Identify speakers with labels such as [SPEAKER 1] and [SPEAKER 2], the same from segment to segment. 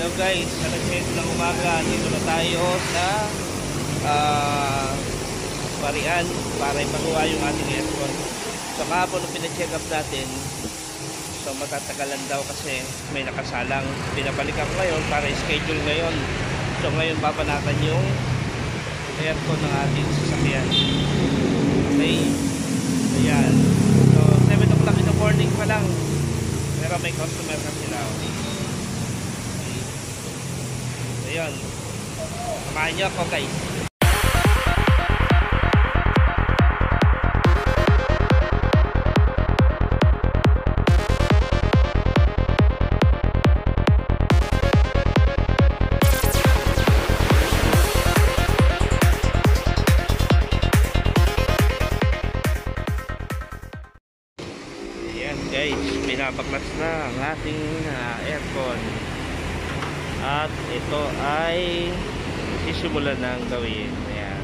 [SPEAKER 1] Hello guys, alas 7 ng umaga. Dito na tayo sa Barian para ipagawa yung ating aircon. So kahapon nung pina-check up natin, so matatagalan daw kasi may nakasalang. Pinabalikan ko ngayon para schedule ngayon. So ngayon babanatan yung aircon ng ating sasakyan. Okay, ayan. So 7 o'clock in the morning pa lang, pero may customer na sila. Ayan, samahan nyo ako guys. Ayan guys, pinapaklas na ang ating aircon. At ito ay sisimulan ng gawin. Ayan.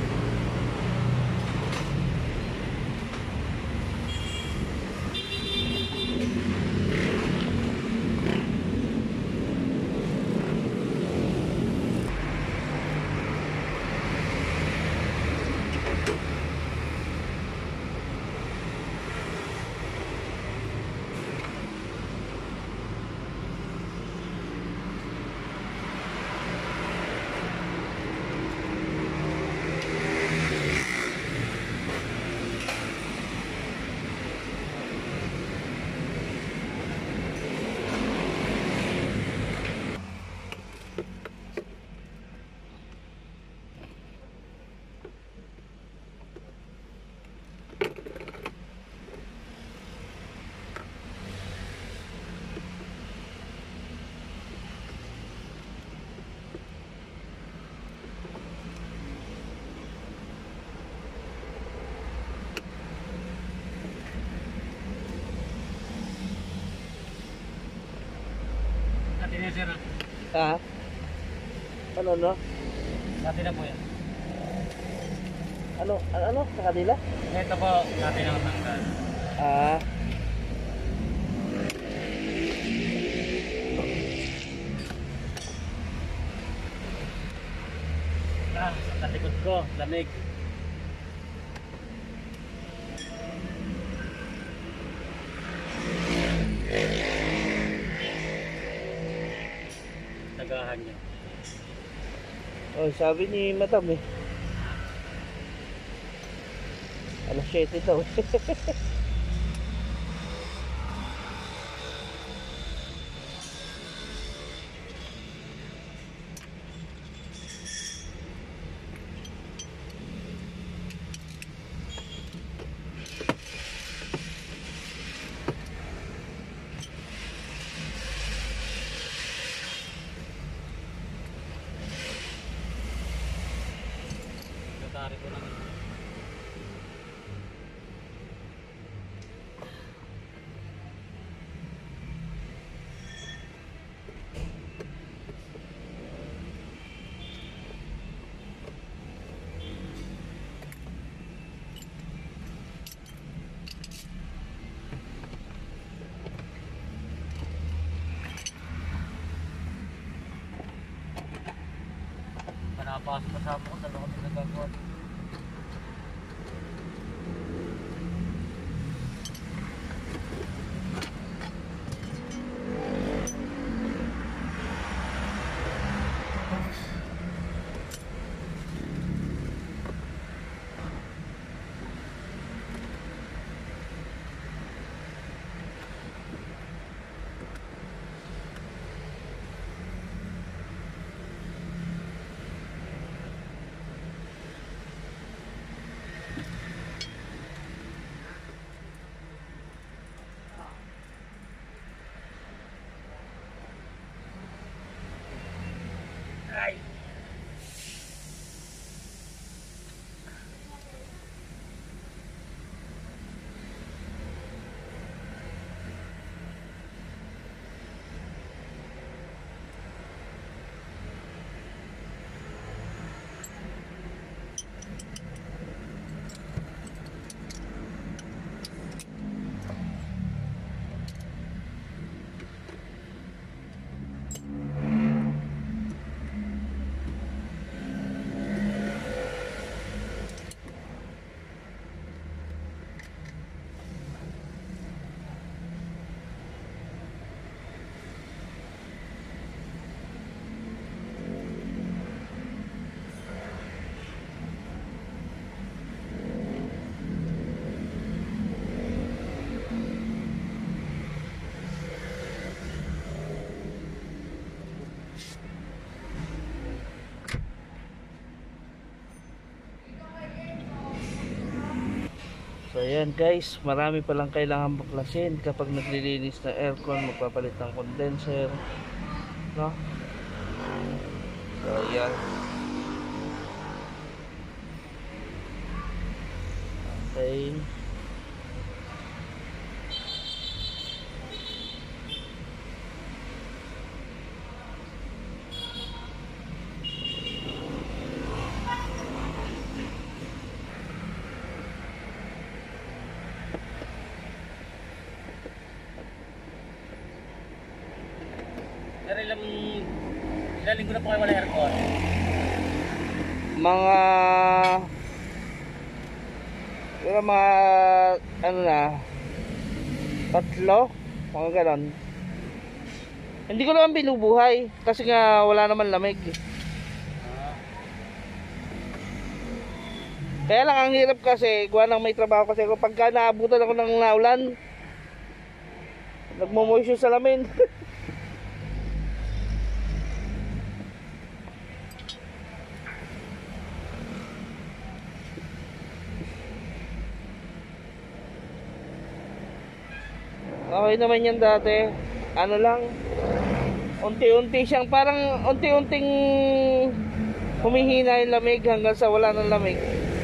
[SPEAKER 2] Sir.
[SPEAKER 1] Ano no?
[SPEAKER 2] Dati na po yan.
[SPEAKER 1] Ano? Sa kanila?
[SPEAKER 2] Ito po, dati na matanggal. Sa likod ko, lamig. Tagahan niya.
[SPEAKER 1] Oh, sabi ni Madam eh. Alas 7 daw.
[SPEAKER 2] Tatari ko lang. Panapasok pa sa ako kung dalawa kami nagagawa.
[SPEAKER 1] Ayan guys, marami palang kailangan baklasin kapag naglilinis ng aircon, magpapalit ng condenser, no? So ayan. Okay.
[SPEAKER 2] Pero ilang linggo na po kayo wala aircon?
[SPEAKER 1] Mga ano na, 3, mga ganon. Hindi ko naman binubuhay kasi nga wala naman lamig. Kaya lang ang hirap kasi gawa ng may trabaho kasi ako, pagka naabutan ako ng naulan, nagmo-moisture sa salamin. Okay naman yan dati. Ano lang, unti-unti siyang parang unti-unting humihina yung lamig hanggang sa wala ng lamig.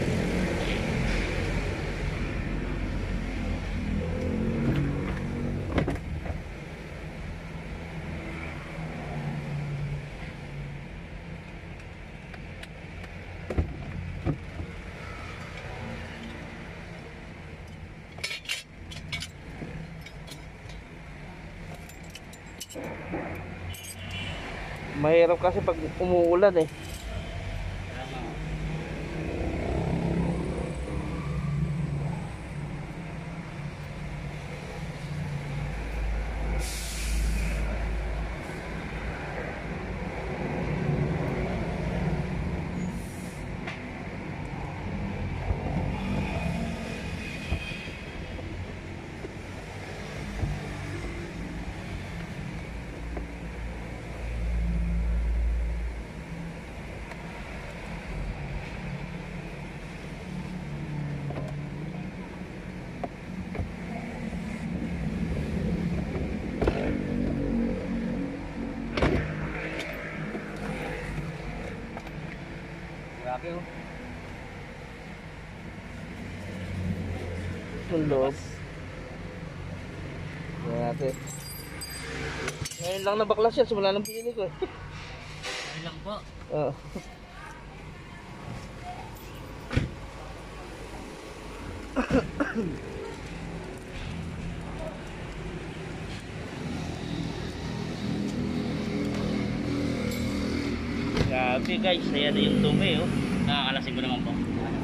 [SPEAKER 1] Mahirap kasi pag umuulan eh.
[SPEAKER 2] Grabe oh.
[SPEAKER 1] Yung loob. Yan natin. Ngayon lang nabaklas yan, simula ng pinili ko eh.
[SPEAKER 2] Ano lang po?
[SPEAKER 1] Oo. Grabe guys, ayan na yung dumi oh.
[SPEAKER 2] Nakakalasing ko naman po.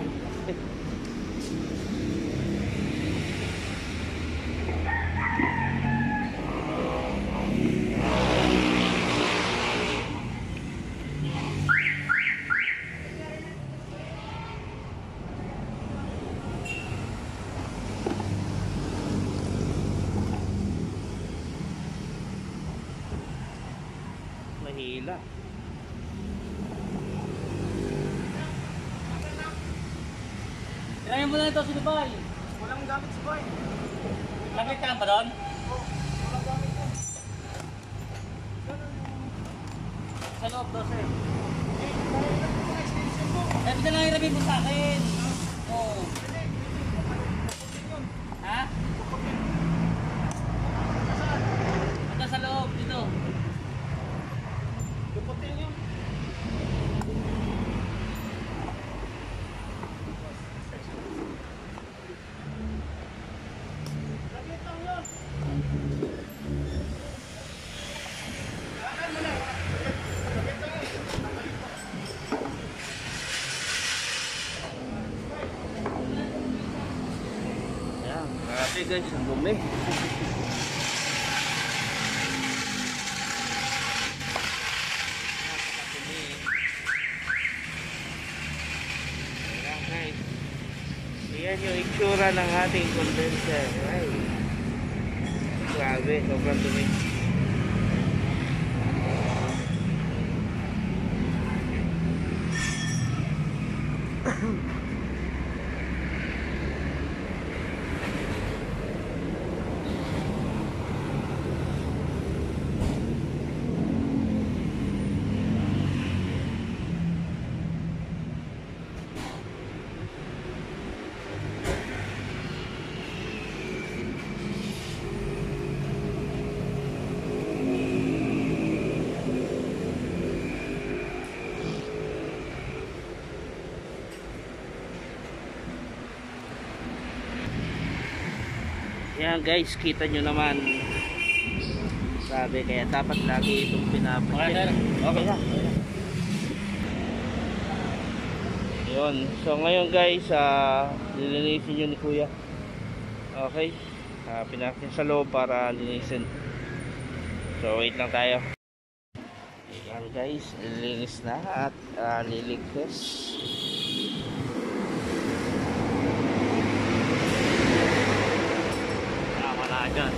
[SPEAKER 1] Mahila.
[SPEAKER 2] Tirayan mo na ito si Dubai.
[SPEAKER 3] Walang gamit si Boy.
[SPEAKER 2] Lamit ka lang ba doon?
[SPEAKER 3] Walang gamit ko.
[SPEAKER 2] Sa loob, 12. Eh, bisa lang irami mo sa akin. Oo. Ha? Ito sa loob, dito.
[SPEAKER 3] Duputin yun. Gamit lang yun. Akan mo na. Gamit lang yun.
[SPEAKER 1] Ayan, grabe guys, ang dumi. Ayan guys. Ayan yung itsura ng ating condenser. Ay. Grabe, sobrang dumi. Yan guys, kita nyo naman. Sabi, kaya dapat lagi itong
[SPEAKER 2] Okay,
[SPEAKER 1] pinapacheck.
[SPEAKER 2] sir.
[SPEAKER 1] Okay na. Yun. So ngayon guys, lilinisin nyo ni kuya. Okay. Pinak niya sa loob para linisin. So wait lang tayo. Yan guys, lilinis na at liligtas.
[SPEAKER 2] Tama na dyan.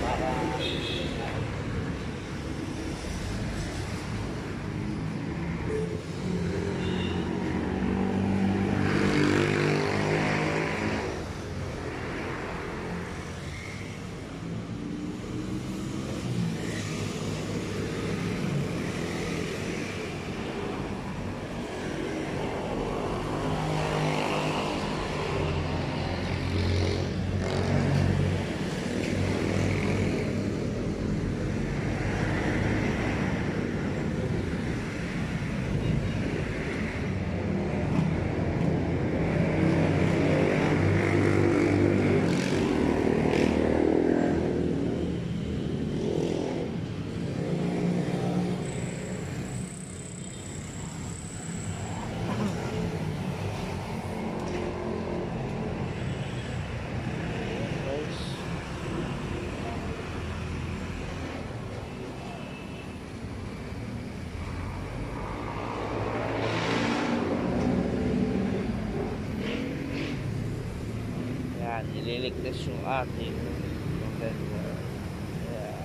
[SPEAKER 1] Ililigtas yung ating condenser. Yeah.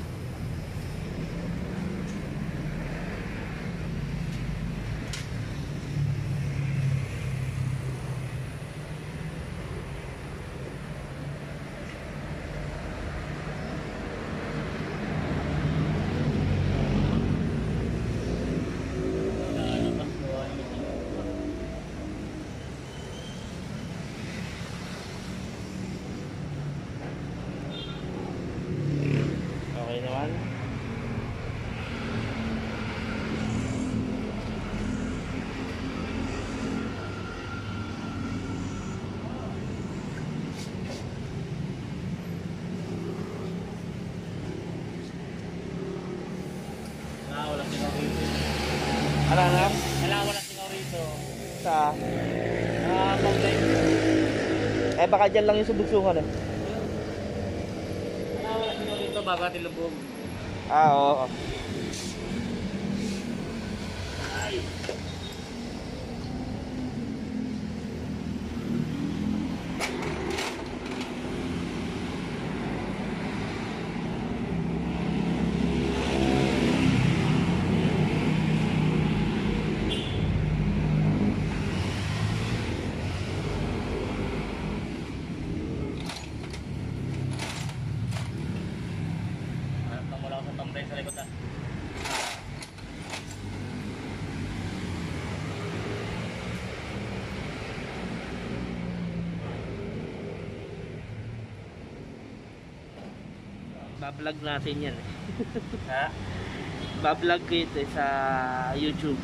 [SPEAKER 1] Okay naman.
[SPEAKER 2] Walang singaw rito.
[SPEAKER 1] Ano na?
[SPEAKER 2] Kailangan walang singaw rito.
[SPEAKER 1] Sa?
[SPEAKER 2] Complaint.
[SPEAKER 1] Baka dyan lang yung subugsungan eh.
[SPEAKER 2] Kailangan walang singaw rito bago atin lubog.
[SPEAKER 1] Oo.
[SPEAKER 2] Wala ko sa tambay sa likod.
[SPEAKER 1] Bablog natin yan eh.
[SPEAKER 2] Ha?
[SPEAKER 1] Bablog ko ito sa YouTube.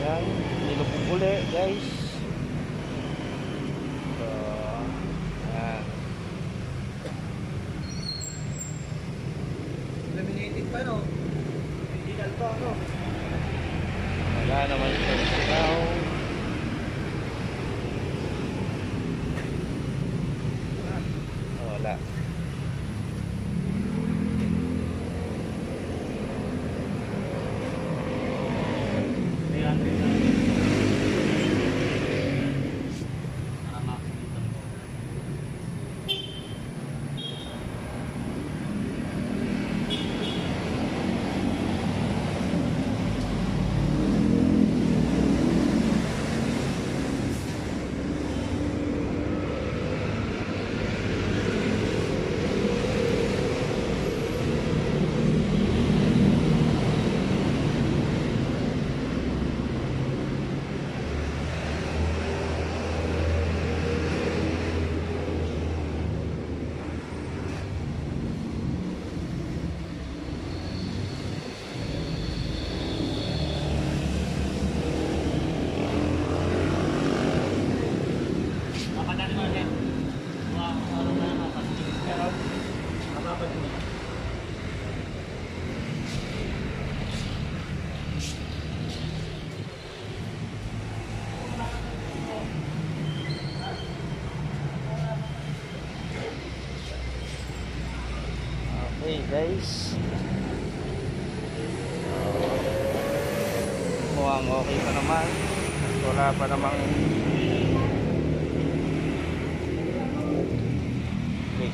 [SPEAKER 1] Ayan, nilupog uli guys. So, ayan.
[SPEAKER 3] Laminated pa, no? Original pa, no?
[SPEAKER 1] Wala naman siya sigaw. Wala. Okay guys, mukhang okay pa naman. Wala pa namang leak.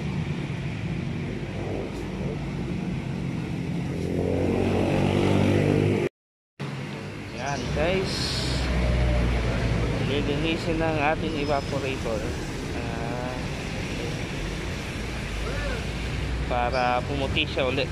[SPEAKER 1] Yan guys, lilinisin ng ating evaporator para pumuti siya ulit.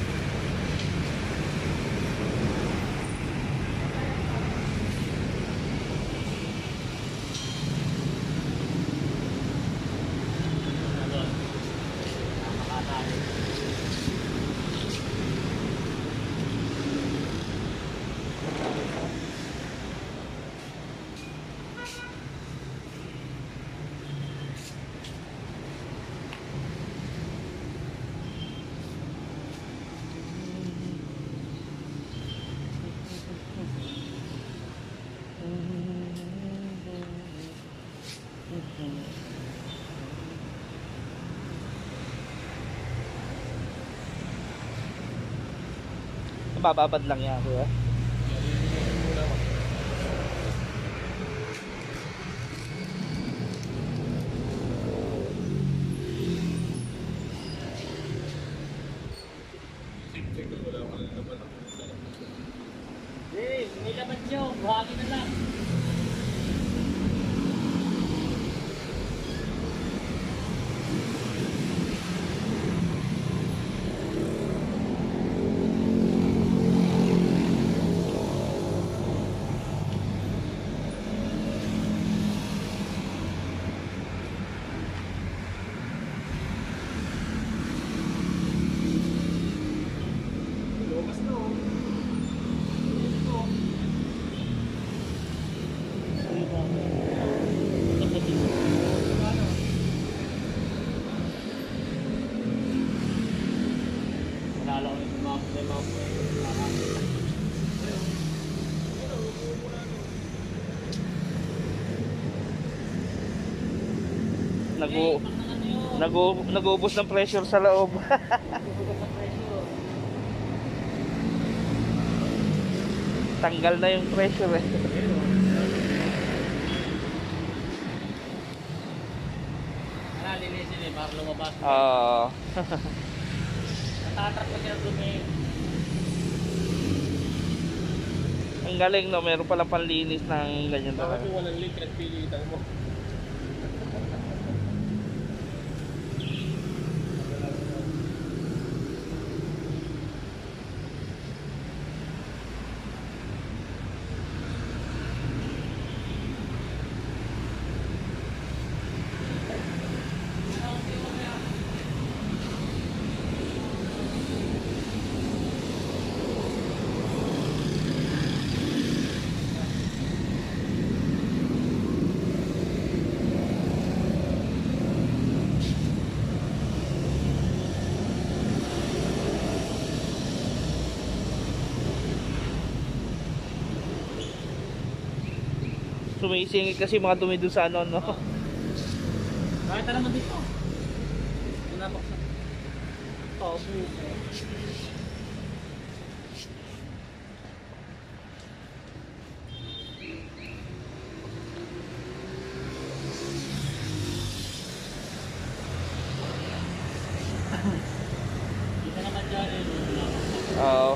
[SPEAKER 1] Bababad lang yan, kuya.
[SPEAKER 2] May laman siya, buhangin na lang.
[SPEAKER 1] Nag-uubos ng pressure sa loob. Tanggal na yung pressure eh.
[SPEAKER 2] Linisin eh, para lumabas.
[SPEAKER 1] Oo.
[SPEAKER 2] Natatrap ko siya dumi.
[SPEAKER 1] Ang galing no, meron palang panlinis ng ganyan talaga.
[SPEAKER 3] Bakit yung walang leak at pilitan mo?
[SPEAKER 1] Sumisingit kasi mga dumi doon sa ano, no?
[SPEAKER 2] Kahit naman dito. Pinapaksa. Oo, dito naman dyan eh.
[SPEAKER 1] Oo.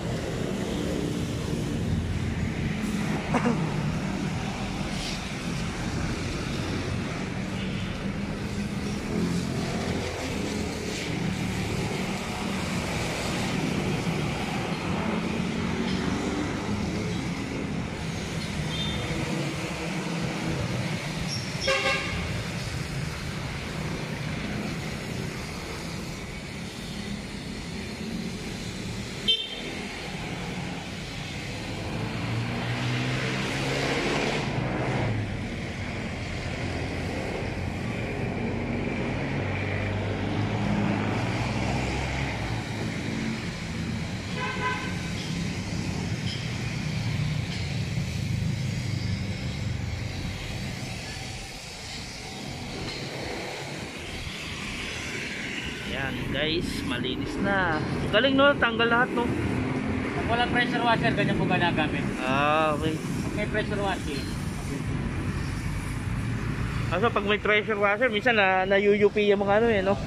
[SPEAKER 1] Yan guys, malinis na. Galing no, tanggal lahat no.
[SPEAKER 2] Pag walang pressure washer, ganyan po ganagamit.
[SPEAKER 1] Okay.
[SPEAKER 2] Pag may pressure washer,
[SPEAKER 1] Also pag may pressure washer, minsan na-UUP yung mga ano eh, no?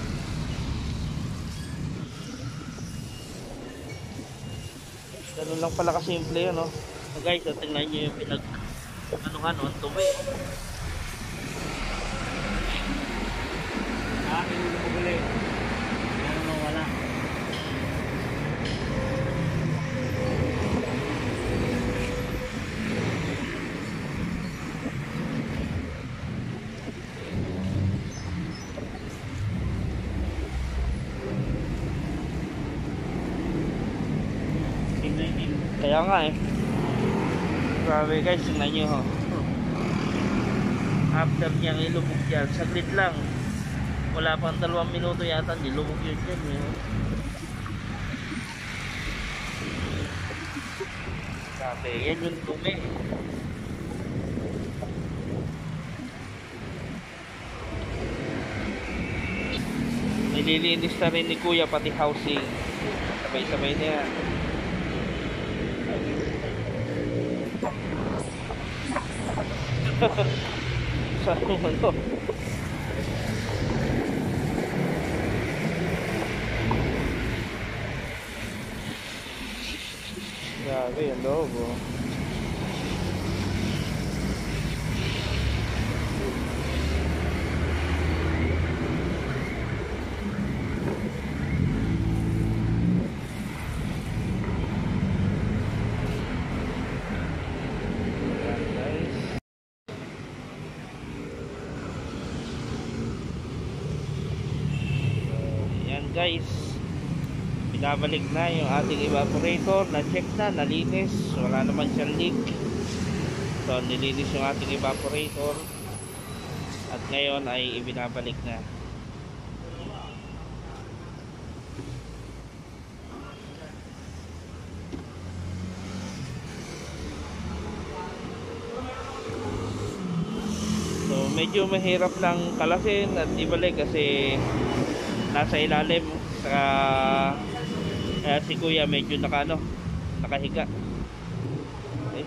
[SPEAKER 1] Ganun lang pala kasimple yun, no? So guys, tingnan nyo yung ano, ang tumi.
[SPEAKER 2] pinupuguli. Meron na wala.
[SPEAKER 1] Kaya nga eh. Grabe guys, tingnan nyo ho. After niyang ilubog yan, saglit lang. Wala pang 2 minuto yata, nilubog yun dyan eh. Grabe, yan yung dumi. Nililinis na rin ni Kuya pati housing. Sabay-sabay na yan. Saan mo ano? Grabe yung loob oh. Guys, binabalik na yung ating evaporator, na check na, nalinis, wala naman siyang leak. So nilinis yung ating evaporator at ngayon ay ibinabalik na. So medyo mahirap lang kalasin at ibalik kasi nasa ilalim sa si Kuya medyo nakahiga. Okay.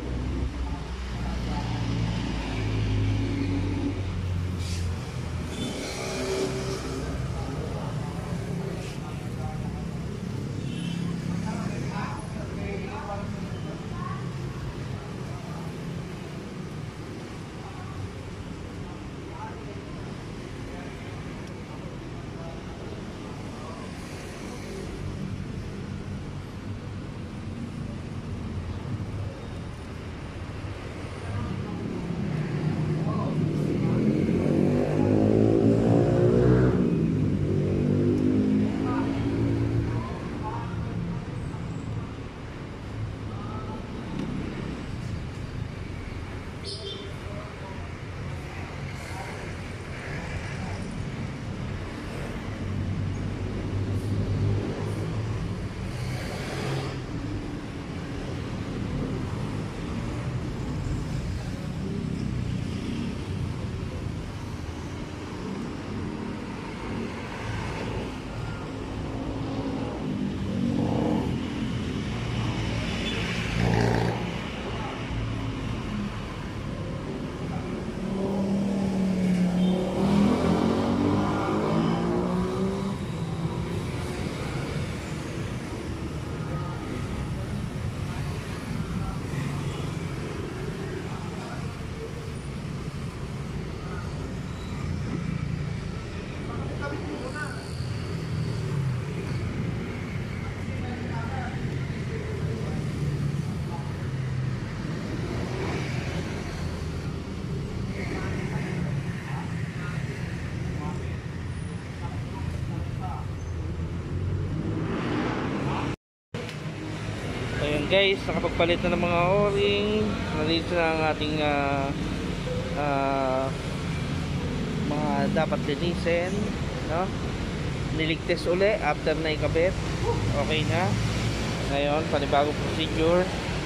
[SPEAKER 1] Ayan guys, nakapagpalit na ng mga o-ring. Nandito na ang ating mga dapat linisin, no? Niligtas uli after na ikabit. Okay na. Ngayon, panibagong procedure.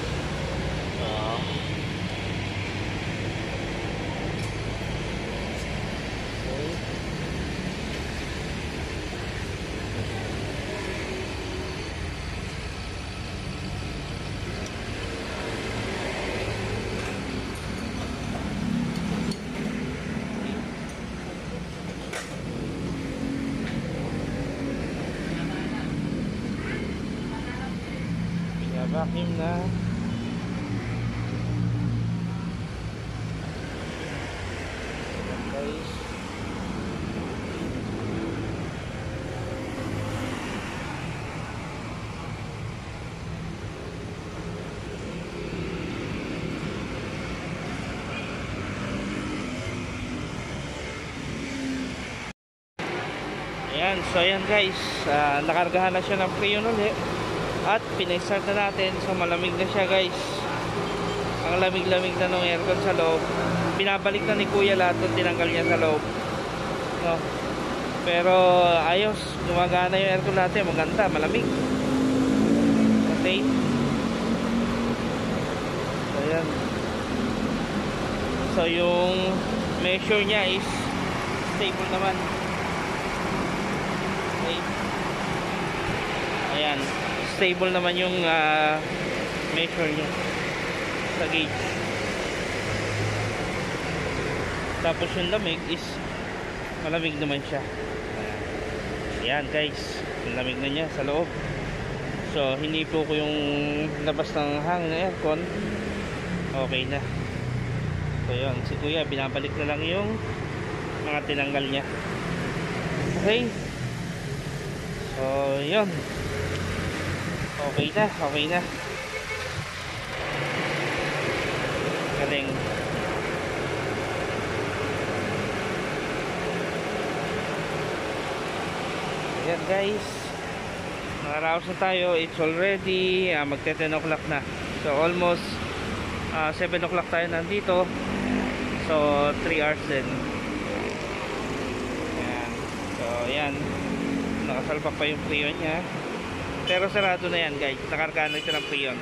[SPEAKER 1] Vacuum na. Guys. Ayan, so ayan guys, nakargahan na siya ng Freon ulit. At pinay-start na natin. So malamig na siya guys. Ang lamig-lamig na ng aircon sa loob. Binabalik na ni Kuya lahat ng tinanggal niya sa loob, no? Pero ayos, gumagana yung aircon natin. Maganda, malamig. Okay. So ayan. So yung measure niya is stable naman. Okay. Ayan, stable naman yung measure niya sa gauge. Tapos yung lamig is malamig naman siya. Ayan guys, yung lamig na niya sa loob. So hindi po ko yung labas ng hangin ng aircon. Okay na. So yun, si Kuya binabalik na lang yung mga tinanggal niya. Okay. So yun, okay na. Galing. Ayan guys, nakaraos na tayo. It's already magte 10 o'clock na. So almost 7 o'clock tayo nandito. So 3 hours din. Ayan. So ayan, nakasalpak pa yung Freon niya. Pero sarado na yan guys. Nakargaan na ito ng Freon.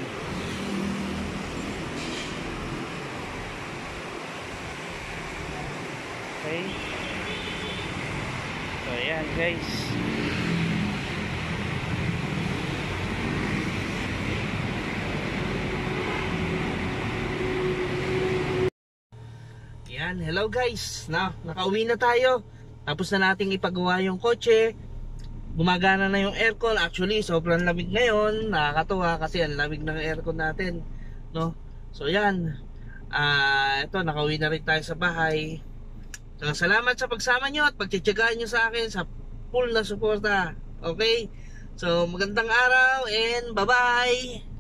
[SPEAKER 1] Okay. So ayan guys. Ayan, hello guys. Nakauwi na tayo. Tapos na nating ipagawa yung kotse. Gumagana na yung aircon. Actually, sobrang lamig ngayon. Nakakatuwa kasi ang lamig ng aircon natin, no? So yan. Ito, nakauwi na rin tayo sa bahay. So, salamat sa pagsama nyo at pagtsatsagaan nyo sa akin sa full na suporta. Okay? So, magandang araw and bye-bye!